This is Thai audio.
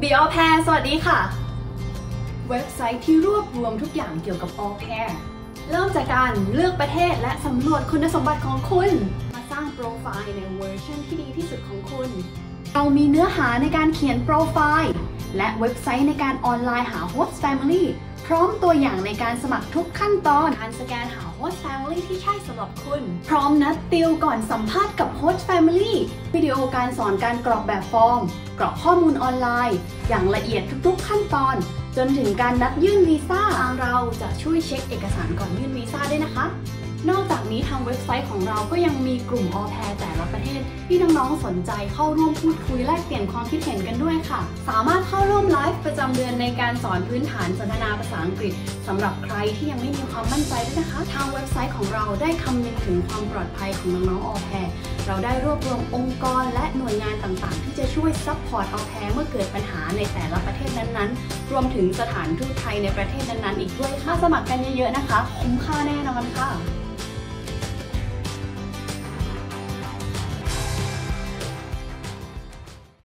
Be Au Pair สวัสดีค่ะเว็บไซต์ที่รวบรวมทุกอย่างเกี่ยวกับ Au Pair เริ่มจากการเลือกประเทศและสำรวจคุณสมบัติของคุณมาสร้างโปรไฟล์ในเวอร์ชันที่ดีที่สุดของคุณเรามีเนื้อหาในการเขียนโปรไฟล์และเว็บไซต์ในการออนไลน์หา Host Family พร้อมตัวอย่างในการสมัครทุกขั้นตอนการสแกนหา Host Family ที่ใช่สำหรับคุณพร้อมนัดติวก่อนสัมภาษณ์กับ Host Family วิดีโอการสอนการกรอกแบบฟอร์มกรอกข้อมูลออนไลน์อย่างละเอียดทุกๆขั้นตอนจนถึงการนัดยื่นวีซ่าทางเราจะช่วยเช็คเอกสารก่อนยื่นวีซ่าด้วยนะคะนอกจากนี้ทางเว็บไซต์ของเราก็ยังมีกลุ่ม Au Pair แต่ละประเทศที่น้องๆสนใจเข้าร่วมพูดคุยแลกเปลี่ยนความคิดเห็นกันด้วยค่ะสามารถเข้าร่วมไลฟ์ประจำเดือนในการสอนพื้นฐานสนทนาภาษาอังกฤษสำหรับใครที่ยังไม่มีความมั่นใจด้วยนะคะทางเว็บไซต์ของเราได้คำนึงถึงความปลอดภัยของน้องๆ Au Pair เราได้รวบรวมองค์กรและหน่วยงานต่างๆที่จะช่วยซัพพอร์ต Au Pair เมื่อเกิดปัญหาในแต่ละประเทศนั้นๆรวมถึงสถานทูตไทยในประเทศนั้นๆอีกด้วยค่ะสมัครกันเยอะๆนะคะคุ้มค่าแน่นอนค่ะ